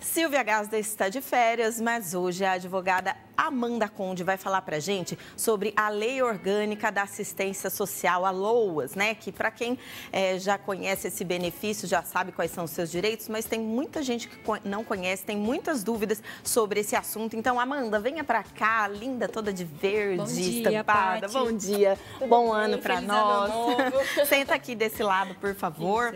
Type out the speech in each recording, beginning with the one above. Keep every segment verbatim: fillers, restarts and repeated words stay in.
Silvia Gasda está de férias, mas hoje a advogada Amanda Conde vai falar para a gente sobre a Lei Orgânica da Assistência Social, a LOAS, né? Que para quem é, já conhece esse benefício, já sabe quais são os seus direitos, mas tem muita gente que não conhece, tem muitas dúvidas sobre esse assunto. Então, Amanda, venha para cá, linda, toda de verde, Bom dia, estampada. Pati. Bom dia, bom ano para nós. Ano Senta aqui desse lado, por favor.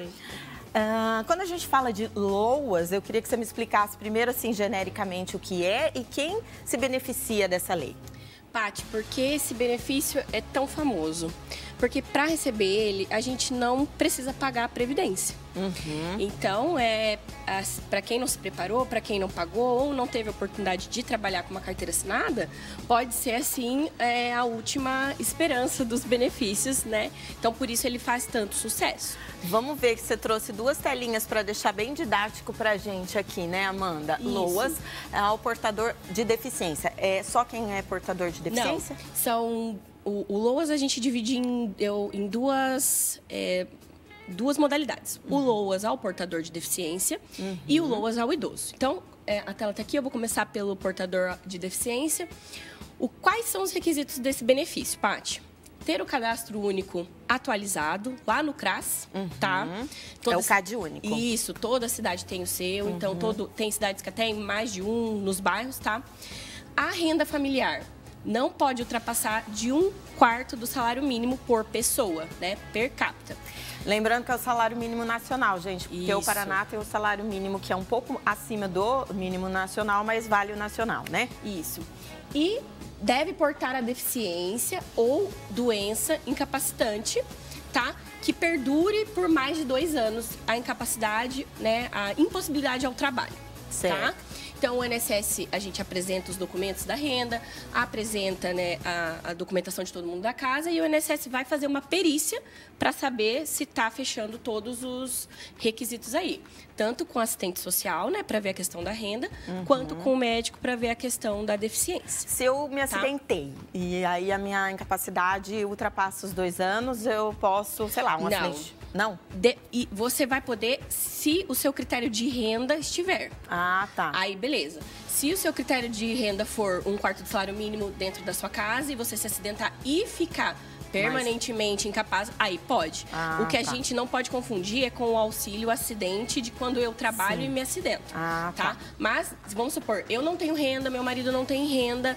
Uh, quando a gente fala de LOAS, eu queria que você me explicasse primeiro, assim, genericamente o que é e quem se beneficia dessa lei. Pati, por que esse benefício é tão famoso? Porque para receber ele, a gente não precisa pagar a Previdência. Uhum. Então, é, para quem não se preparou, para quem não pagou ou não teve a oportunidade de trabalhar com uma carteira assinada, pode ser, assim, é, a última esperança dos benefícios, né? Então, por isso ele faz tanto sucesso. Vamos ver que você trouxe duas telinhas para deixar bem didático para a gente aqui, né, Amanda? Isso. LOAS, ao portador de deficiência. É só quem é portador de deficiência? Não, são... O, o LOAS a gente divide em, eu, em duas, é, duas modalidades. Uhum. O LOAS ao portador de deficiência uhum. e o LOAS ao idoso. Então, é, a tela está aqui, eu vou começar pelo portador de deficiência. O, quais são os requisitos desse benefício, Paty? Ter o cadastro único atualizado lá no CRAS, uhum. tá? Toda, é o C A D único. Isso, toda cidade tem o seu, uhum. então todo, tem cidades que até tem mais de um nos bairros, tá? A renda familiar não pode ultrapassar de um quarto do salário mínimo por pessoa, né? Per capita. Lembrando que é o salário mínimo nacional, gente, porque Isso. o Paraná tem o salário mínimo que é um pouco acima do mínimo nacional, mas vale o nacional, né? Isso. E deve portar a deficiência ou doença incapacitante, tá? Que perdure por mais de dois anos a incapacidade, né? A impossibilidade ao trabalho, certo. Tá? Então, o I N S S, a gente apresenta os documentos da renda, apresenta, né, a, a documentação de todo mundo da casa e o I N S S vai fazer uma perícia para saber se está fechando todos os requisitos aí. Tanto com o assistente social, né, para ver a questão da renda, uhum. quanto com o médico para ver a questão da deficiência. Se eu me acidentei, tá? E aí a minha incapacidade ultrapassa os dois anos, eu posso, sei lá, um Não. acidente... Não? De, e você vai poder, se o seu critério de renda estiver. Ah, tá. Aí, beleza. Se o seu critério de renda for um quarto do salário mínimo dentro da sua casa e você se acidentar e ficar permanentemente Mas... incapaz, aí pode. Ah, o que a tá. gente não pode confundir é com o auxílio acidente de quando eu trabalho Sim. e me acidento. Ah, tá? tá. Mas, vamos supor, eu não tenho renda, meu marido não tem renda,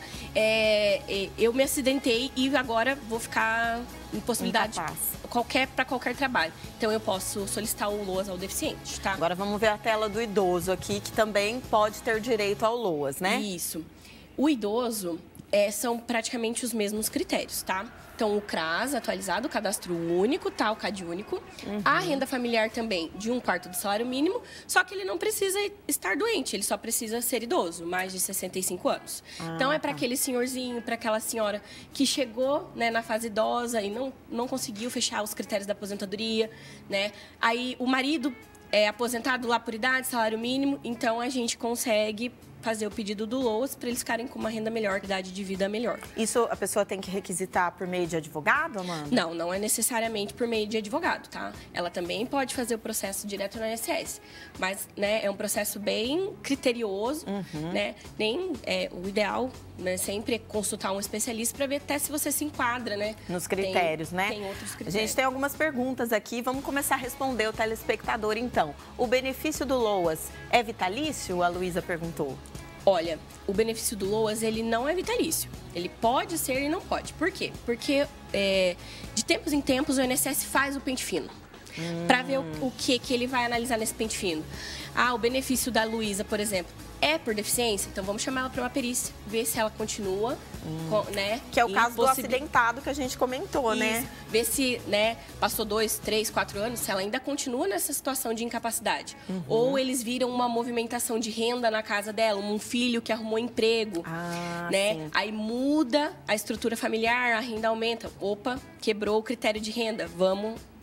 é, eu me acidentei e agora vou ficar em possibilidade qualquer, para qualquer trabalho. Então, eu posso solicitar o LOAS ao deficiente, tá? Agora, vamos ver a tela do idoso aqui, que também pode ter direito ao LOAS, né? Isso. O idoso, é, são praticamente os mesmos critérios, tá? Então, o CRAS atualizado, o cadastro único, tá? O C A D único. Uhum. A renda familiar também, de um quarto do salário mínimo, só que ele não precisa estar doente, ele só precisa ser idoso, mais de sessenta e cinco anos. Ah, então, é para tá. aquele senhorzinho, para aquela senhora que chegou, né, na fase idosa e não, não conseguiu fechar os critérios da aposentadoria, né? Aí, o marido é aposentado lá por idade, salário mínimo, então a gente consegue fazer o pedido do LOAS para eles ficarem com uma renda melhor, idade de vida melhor. Isso a pessoa tem que requisitar por meio de advogado, Amanda? Não, não é necessariamente por meio de advogado, tá? Ela também pode fazer o processo direto no I N S S, mas, né, é um processo bem criterioso, uhum. né? Nem é, o ideal, né, sempre é consultar um especialista para ver até se você se enquadra, né? Nos critérios, tem, né? Tem outros critérios. A gente tem algumas perguntas aqui, vamos começar a responder o telespectador, então. O benefício do LOAS é vitalício? A Luísa perguntou. Olha, o benefício do LOAS, ele não é vitalício. Ele pode ser e não pode. Por quê? Porque, é, de tempos em tempos, o I N S S faz o pente fino. Hum. Para ver o, o que, que ele vai analisar nesse pente fino. Ah, o benefício da Luísa, por exemplo, é por deficiência? Então, vamos chamar ela para uma perícia, ver se ela continua, hum. com, né? Que é o caso do acidentado que a gente comentou, Isso. né? Ver se, né, passou dois, três, quatro anos, se ela ainda continua nessa situação de incapacidade. Uhum. Ou eles viram uma movimentação de renda na casa dela, um filho que arrumou emprego, ah, né? Sim. Aí muda a estrutura familiar, a renda aumenta. Opa, quebrou o critério de renda, vamos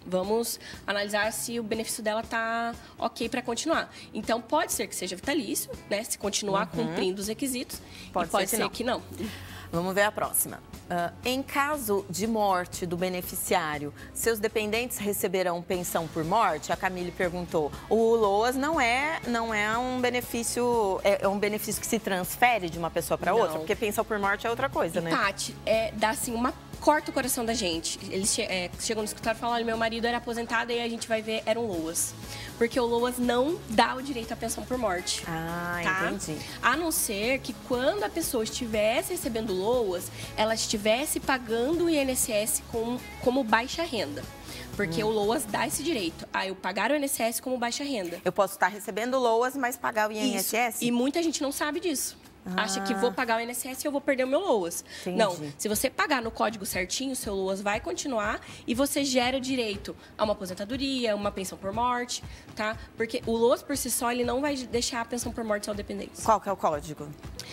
Vamos analisar se o benefício dela tá ok para continuar. Então, pode ser que seja vitalício, né? Se continuar uhum. cumprindo os requisitos. Pode, e pode ser, ser que, não. que não. Vamos ver a próxima. Uh, em caso de morte do beneficiário, seus dependentes receberão pensão por morte? A Camille perguntou. O LOAS não é, não é um benefício, é, é um benefício que se transfere de uma pessoa para outra? Porque pensão por morte é outra coisa, e, né? Tati, é, dá assim uma... corta o coração da gente. Eles che é, chegam no escritório e falam, olha, meu marido era aposentado e a gente vai ver, era um LOAS. Porque o LOAS não dá o direito à pensão por morte. Ah, tá? entendi. A não ser que quando a pessoa estivesse recebendo LOAS, ela estivesse pagando o I N S S com, como baixa renda. Porque hum. o LOAS dá esse direito. Ah, eu pagar o I N S S como baixa renda. Eu posso estar recebendo LOAS, mas pagar o I N S S? Isso. E muita gente não sabe disso. Ah. Acha que vou pagar o I N S S e eu vou perder o meu LOAS. Entendi. Não, se você pagar no código certinho, o seu LOAS vai continuar e você gera o direito a uma aposentadoria, uma pensão por morte, tá? Porque o LOAS por si só, ele não vai deixar a pensão por morte ao dependente. Qual que é o código?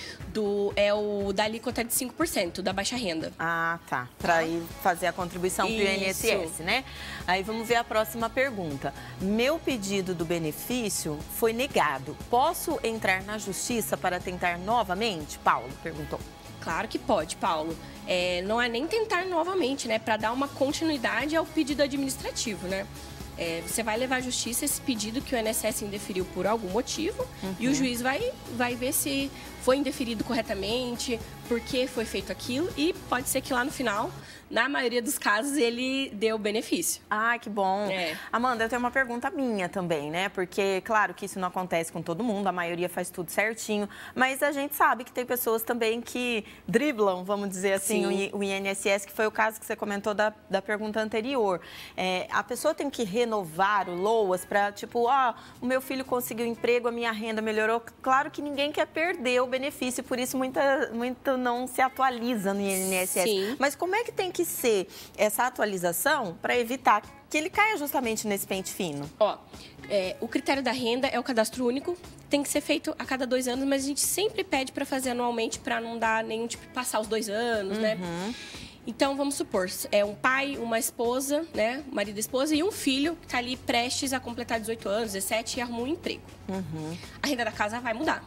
Do, é o da alíquota de cinco por cento, da baixa renda. Ah, tá. Para ir fazer a contribuição para o I N S S, né? Aí vamos ver a próxima pergunta. Meu pedido do benefício foi negado. Posso entrar na justiça para tentar novamente? Paulo perguntou. Claro que pode, Paulo. É, não é nem tentar novamente, né? Para dar uma continuidade ao pedido administrativo, né? É, você vai levar à justiça esse pedido que o I N S S indeferiu por algum motivo uhum. e o juiz vai, vai ver se foi indeferido corretamente, por que foi feito aquilo e pode ser que lá no final, na maioria dos casos, ele dê o benefício. Ah, que bom. É. Amanda, eu tenho uma pergunta minha também, né? Porque, claro que isso não acontece com todo mundo, a maioria faz tudo certinho, mas a gente sabe que tem pessoas também que driblam, vamos dizer assim, o, o I N S S, que foi o caso que você comentou da, da pergunta anterior. É, a pessoa tem que renovar o LOAS para, tipo, ó, oh, o meu filho conseguiu emprego, a minha renda melhorou. Claro que ninguém quer perder o benefício, por isso muita, muito não se atualiza no I N S S. Sim. Mas como é que tem que ser essa atualização para evitar que ele caia justamente nesse pente fino? Ó, é, o critério da renda é o cadastro único, tem que ser feito a cada dois anos, mas a gente sempre pede para fazer anualmente para não dar nenhum tipo, passar os dois anos, uhum. né? Então, vamos supor, é um pai, uma esposa, né? Marido e esposa, e um filho que está ali prestes a completar dezoito anos, dezessete, e arrumou um emprego. Uhum. A renda da casa vai mudar.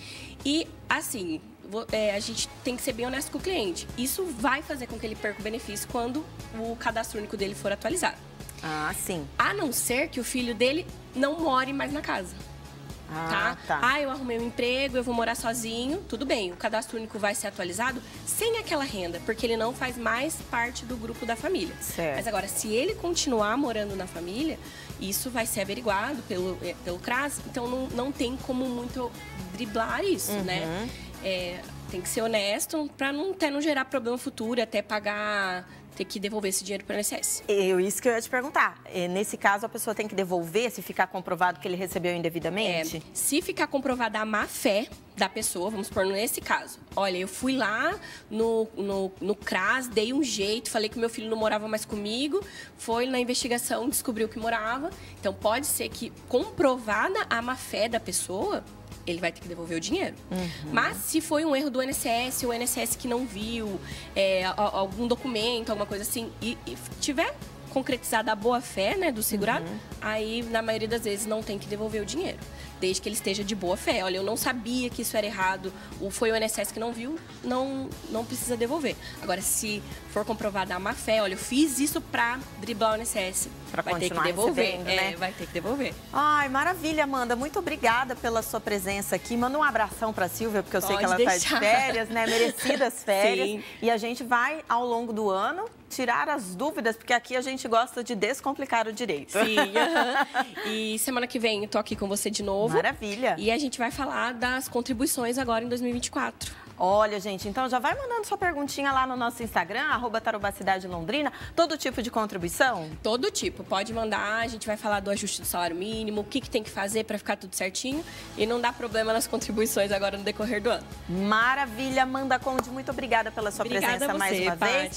E, assim, é, a gente tem que ser bem honesto com o cliente. Isso vai fazer com que ele perca o benefício quando o cadastro único dele for atualizado. Ah, sim. A não ser que o filho dele não more mais na casa. Ah, tá? tá? Ah, eu arrumei um emprego, eu vou morar sozinho. Tudo bem, o cadastro único vai ser atualizado sem aquela renda, porque ele não faz mais parte do grupo da família. Certo. Mas agora, se ele continuar morando na família, isso vai ser averiguado pelo, pelo CRAS, então não, não tem como muito driblar isso, uhum. né? É, tem que ser honesto para não, até não gerar problema futuro, até pagar... ter que devolver esse dinheiro para o I N S S. Eu, isso que eu ia te perguntar. Nesse caso, a pessoa tem que devolver se ficar comprovado que ele recebeu indevidamente? É, se ficar comprovada a má-fé da pessoa, vamos supor, nesse caso. Olha, eu fui lá no, no, no CRAS, dei um jeito, falei que meu filho não morava mais comigo, foi na investigação, descobriu que morava. Então, pode ser que, comprovada a má-fé da pessoa, ele vai ter que devolver o dinheiro. Uhum. Mas se foi um erro do I N S S, o I N S S que não viu, é, algum documento, alguma coisa assim, e, e tiver concretizada a boa-fé, né, do segurado, uhum. aí, na maioria das vezes, não tem que devolver o dinheiro. Desde que ele esteja de boa-fé. Olha, eu não sabia que isso era errado, ou foi o I N S S que não viu, não, não precisa devolver. Agora, se for comprovada a má-fé, olha, eu fiz isso pra driblar o I N S S, pra vai ter que devolver. É, né? Vai ter que devolver. Ai, maravilha, Amanda. Muito obrigada pela sua presença aqui. Manda um abração pra Silvia, porque eu Pode sei que ela deixar. tá de férias, né? Merecidas férias. Sim. E a gente vai, ao longo do ano, tirar as dúvidas, porque aqui a gente gosta de descomplicar o direito. Sim, uh-huh. E semana que vem eu tô aqui com você de novo. Maravilha. E a gente vai falar das contribuições agora em dois mil e vinte e quatro. Olha, gente, então já vai mandando sua perguntinha lá no nosso Instagram, arroba Tarobá Cidade Londrina. Todo tipo de contribuição? Todo tipo. Pode mandar, a gente vai falar do ajuste do salário mínimo, o que, que tem que fazer para ficar tudo certinho e não dar problema nas contribuições agora no decorrer do ano. Maravilha, Amanda Conde, muito obrigada pela sua Obrigada presença a você, mais uma Paty. vez.